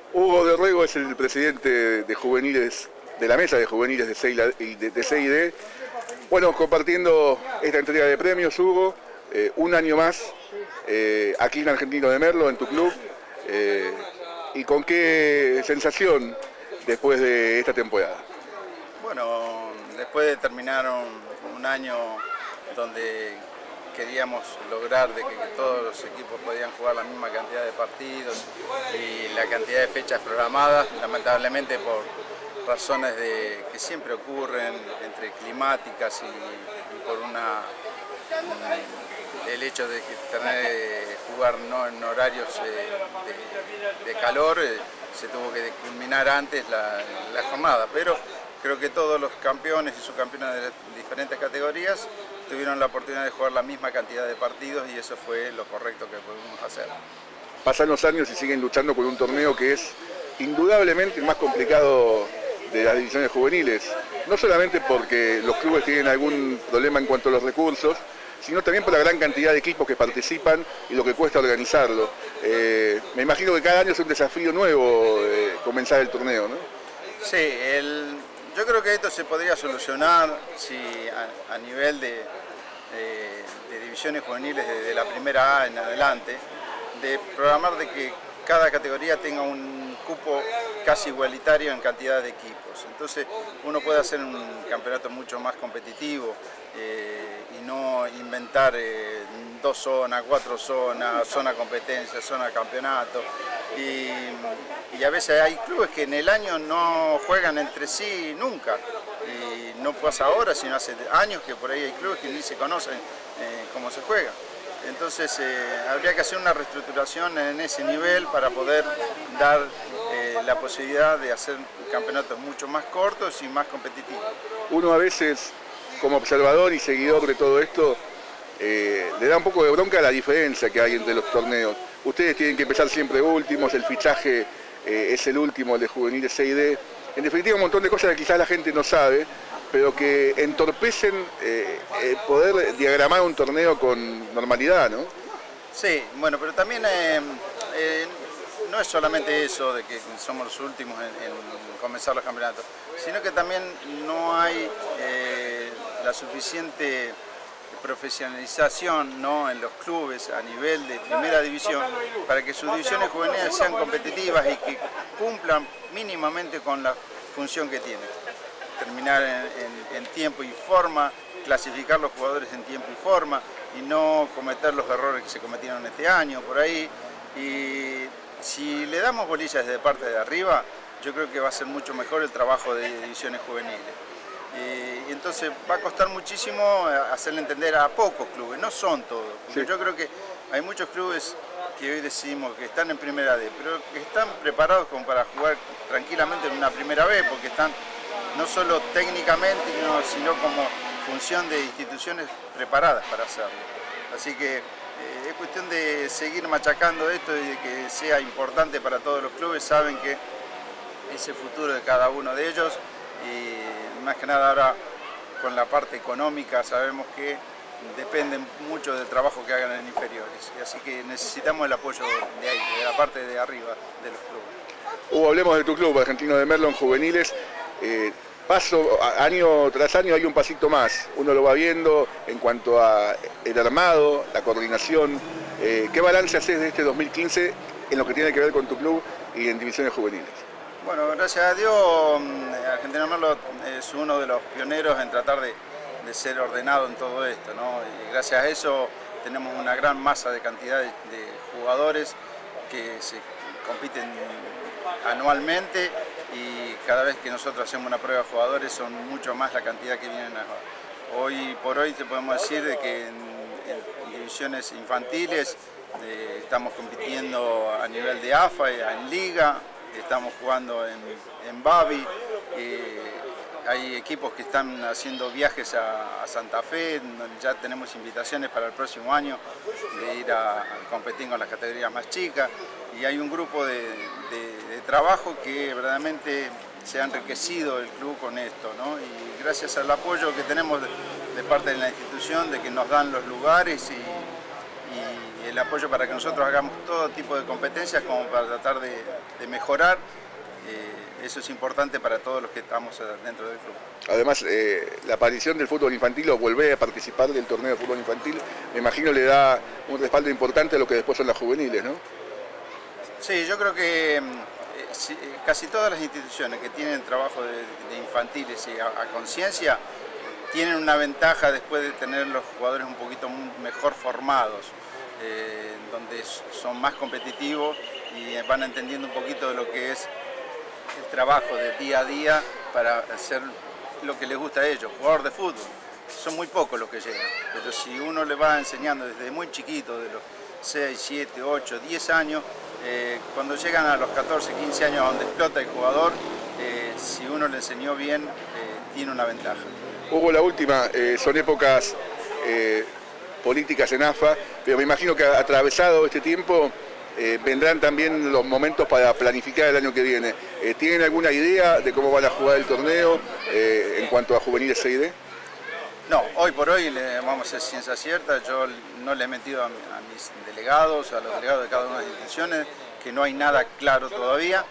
Hugo de Ruego es el presidente de juveniles, de la mesa de juveniles de CID. Bueno, compartiendo esta entrega de premios, Hugo, un año más aquí en Argentino de Merlo, en tu club. ¿Y con qué sensación después de esta temporada? Bueno, después de terminar un año donde queríamos lograr de que todos los equipos podían jugar la misma cantidad de partidos y la cantidad de fechas programadas, lamentablemente por razones que siempre ocurren entre climáticas y por el hecho de que jugar no en horarios de calor, se tuvo que culminar antes la jornada, pero creo que todos los campeones y subcampeones de diferentes categorías tuvieron la oportunidad de jugar la misma cantidad de partidos y eso fue lo correcto que pudimos hacer. Pasan los años y siguen luchando con un torneo que es indudablemente el más complicado de las divisiones juveniles, no solamente porque los clubes tienen algún problema en cuanto a los recursos, sino también por la gran cantidad de equipos que participan y lo que cuesta organizarlo. Me imagino que cada año es un desafío nuevo comenzar el torneo, ¿no? Sí, yo creo que esto se podría solucionar si a nivel de divisiones juveniles de la primera A en adelante, de programar de que cada categoría tenga un cupo casi igualitario en cantidad de equipos. Entonces uno puede hacer un campeonato mucho más competitivo y no inventar 2 zonas, 4 zonas, zona competencia, zona campeonato. Y a veces hay clubes que en el año no juegan entre sí nunca. Y no pasa ahora, sino hace años que por ahí hay clubes que ni se conocen cómo se juega. Entonces habría que hacer una reestructuración en ese nivel para poder dar la posibilidad de hacer campeonatos mucho más cortos y más competitivos. Uno a veces, como observador y seguidor de todo esto, le da un poco de bronca la diferencia que hay entre los torneos. Ustedes tienen que empezar siempre últimos, el fichaje es el último, el de juveniles CID. En definitiva, un montón de cosas que quizás la gente no sabe, pero que entorpecen poder diagramar un torneo con normalidad, ¿no? Sí, bueno, pero también no es solamente eso de que somos los últimos en comenzar los campeonatos, sino que también no hay la suficiente profesionalización, ¿no?, en los clubes a nivel de primera división para que sus divisiones juveniles sean competitivas y que cumplan mínimamente con la función que tienen. Terminar en tiempo y forma, clasificar los jugadores en tiempo y forma y no cometer los errores que se cometieron este año por ahí. Y si le damos bolillas desde parte de arriba, yo creo que va a ser mucho mejor el trabajo de divisiones juveniles. Y entonces va a costar muchísimo hacerle entender a pocos clubes, no son todos. Porque yo creo que hay muchos clubes que hoy decimos que están en primera D, pero que están preparados como para jugar tranquilamente en una primera B, porque están no solo técnicamente, sino como función de instituciones preparadas para hacerlo. Así que es cuestión de seguir machacando esto y de que sea importante para todos los clubes. Saben que es el futuro de cada uno de ellos y más que nada ahora con la parte económica sabemos que dependen mucho del trabajo que hagan en inferiores. Y así que necesitamos el apoyo de ahí, de la parte de arriba de los clubes. Hugo, hablemos de tu club, Argentino de Merlo, en juveniles. Año tras año hay un pasito más, uno lo va viendo en cuanto a el armado, la coordinación. ¿Qué balance haces de este 2015 en lo que tiene que ver con tu club y en divisiones juveniles? Bueno, gracias a Dios, Argentino de Merlo es uno de los pioneros en tratar de ser ordenado en todo esto, ¿no? Y gracias a eso tenemos una gran masa de cantidad de jugadores que se compiten anualmente y cada vez que nosotros hacemos una prueba de jugadores son mucho más la cantidad que vienen a jugar. Hoy por hoy te podemos decir de que en divisiones infantiles estamos compitiendo a nivel de AFA, en Liga, estamos jugando en Babi, hay equipos que están haciendo viajes a Santa Fe, ya tenemos invitaciones para el próximo año de ir a competir con las categorías más chicas y hay un grupo de trabajo que verdaderamente se ha enriquecido el club con esto, ¿no? Y gracias al apoyo que tenemos de parte de la institución, de que nos dan los lugares y el apoyo para que nosotros hagamos todo tipo de competencias como para tratar de mejorar. Eso es importante para todos los que estamos dentro del club. Además, la aparición del fútbol infantil o volver a participar del torneo de fútbol infantil, me imagino le da un respaldo importante a lo que después son las juveniles, ¿no? Sí, yo creo que casi todas las instituciones que tienen trabajo de infantiles y a conciencia tienen una ventaja después de tener los jugadores un poquito mejor formados, donde son más competitivos y van entendiendo un poquito de lo que es el trabajo de día a día para hacer lo que les gusta a ellos, jugador de fútbol. Son muy pocos los que llegan, pero si uno le va enseñando desde muy chiquito, de los 6, 7, 8, 10 años, cuando llegan a los 14, 15 años donde explota el jugador, si uno le enseñó bien, tiene una ventaja. Hugo, la última, son épocas políticas en AFA, pero me imagino que atravesado este tiempo vendrán también los momentos para planificar el año que viene. ¿Tienen alguna idea de cómo van a jugar el torneo en cuanto a juveniles C y D? No, hoy por hoy, vamos a ser ciencia cierta, yo no le he metido a mis delegados, a los delegados de cada una de las instituciones, que no hay nada claro todavía.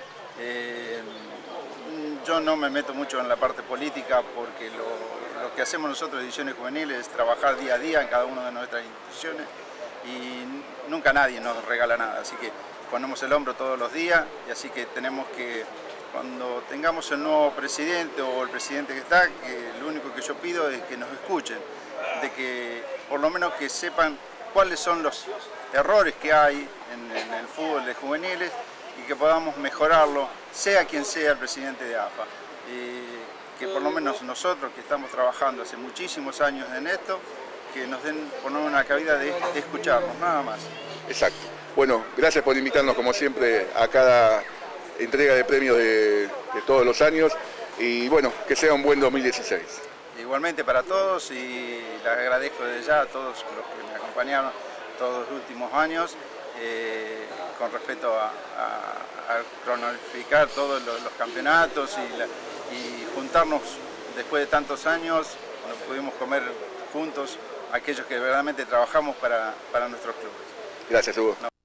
Yo no me meto mucho en la parte política porque lo que hacemos nosotros, Divisiones Juveniles, es trabajar día a día en cada una de nuestras instituciones y nunca nadie nos regala nada, así que ponemos el hombro todos los días y así que tenemos que, cuando tengamos el nuevo presidente o el presidente que está, que lo único que yo pido es que nos escuchen, de que por lo menos que sepan cuáles son los errores que hay en el fútbol de juveniles y que podamos mejorarlo, sea quien sea el presidente de AFA. Que por lo menos nosotros que estamos trabajando hace muchísimos años en esto, que nos den por lo menos una cabida de escucharnos, nada más. Exacto. Bueno, gracias por invitarnos como siempre a cada entrega de premios de todos los años y bueno, que sea un buen 2016. Igualmente para todos y les agradezco desde ya a todos los que me acompañaron todos los últimos años con respecto a cronoficar todos los campeonatos y juntarnos después de tantos años, nos pudimos comer juntos aquellos que verdaderamente trabajamos para nuestros clubes. Gracias, Hugo.